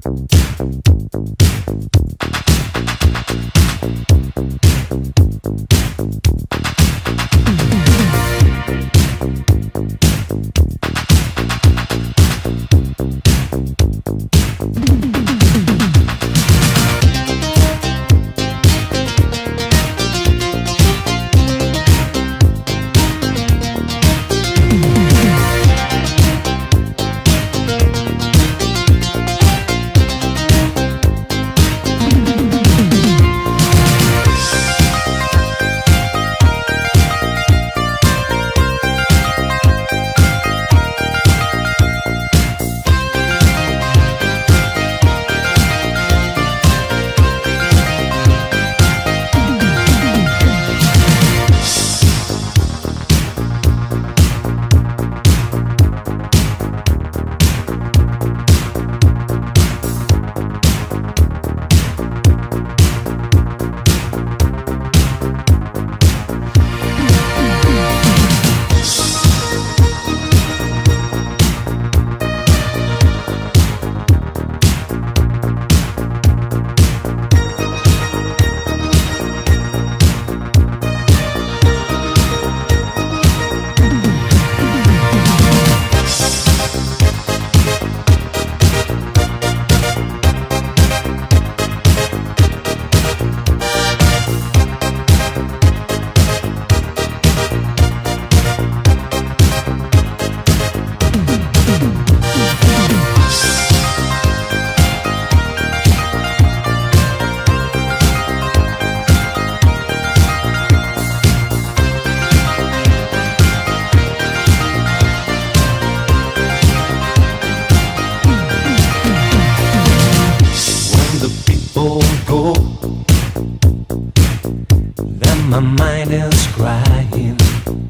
My mind is crying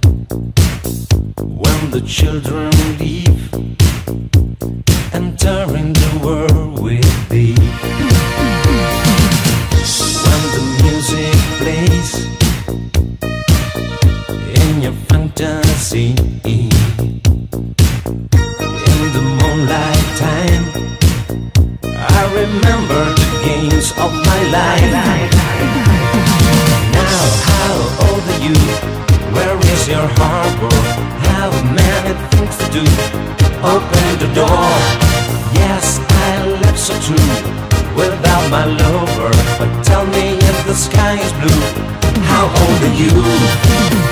when the children leave, entering the world with thee. When the music plays in your fantasy, in the moonlight time, I remember the games of my life. Now, how old are you? Where is your harbor? Have many things to do. Open the door. Yes, I live so true without my lover. But tell me if the sky is blue, how old are you?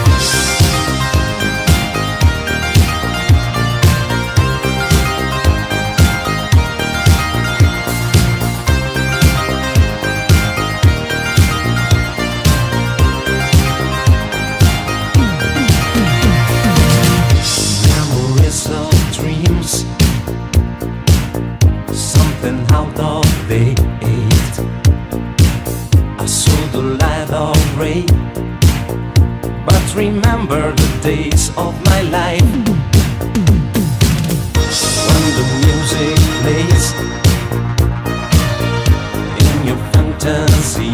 Out of date, I saw the light of rain, but remember the days of my life when the music plays in your fantasy,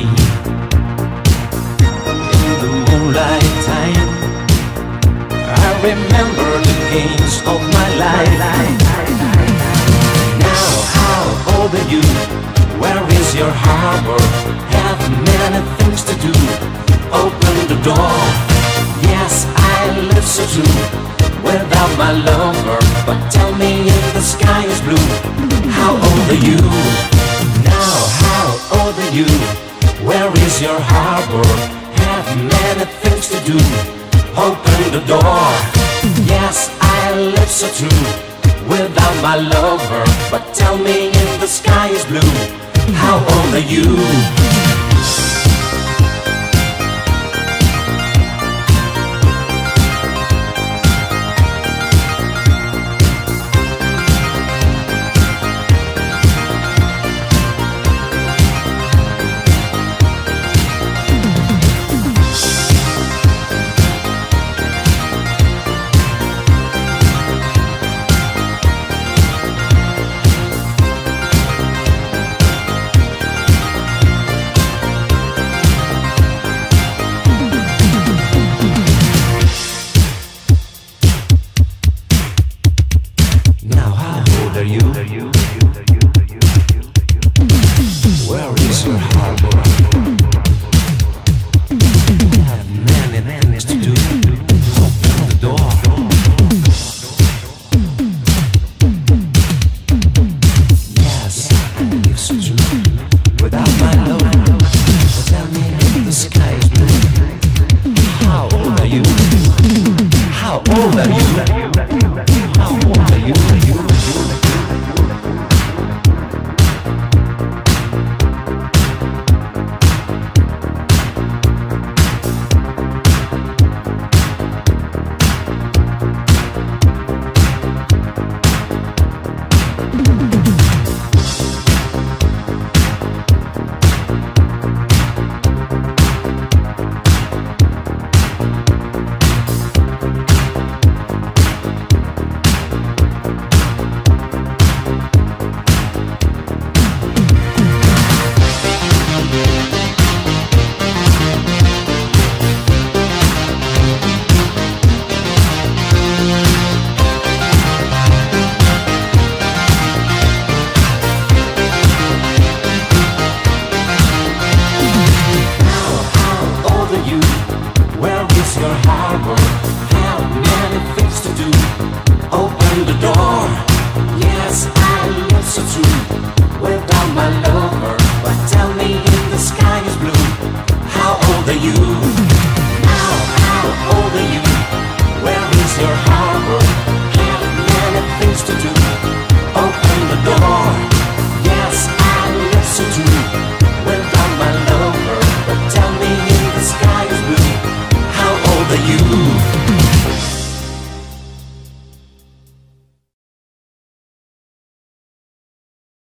in the moonlight time. I remember the games of my life. How old are you? Where is your harbor? Have many things to do. Open the door. Yes, I live so true without my lover. But tell me if the sky is blue, how old are you? Now, how old are you? Where is your harbor? Have many things to do. Open the door. Yes, I live so true without my lover. But tell me if the sky is blue, how old are you? Now how old are you?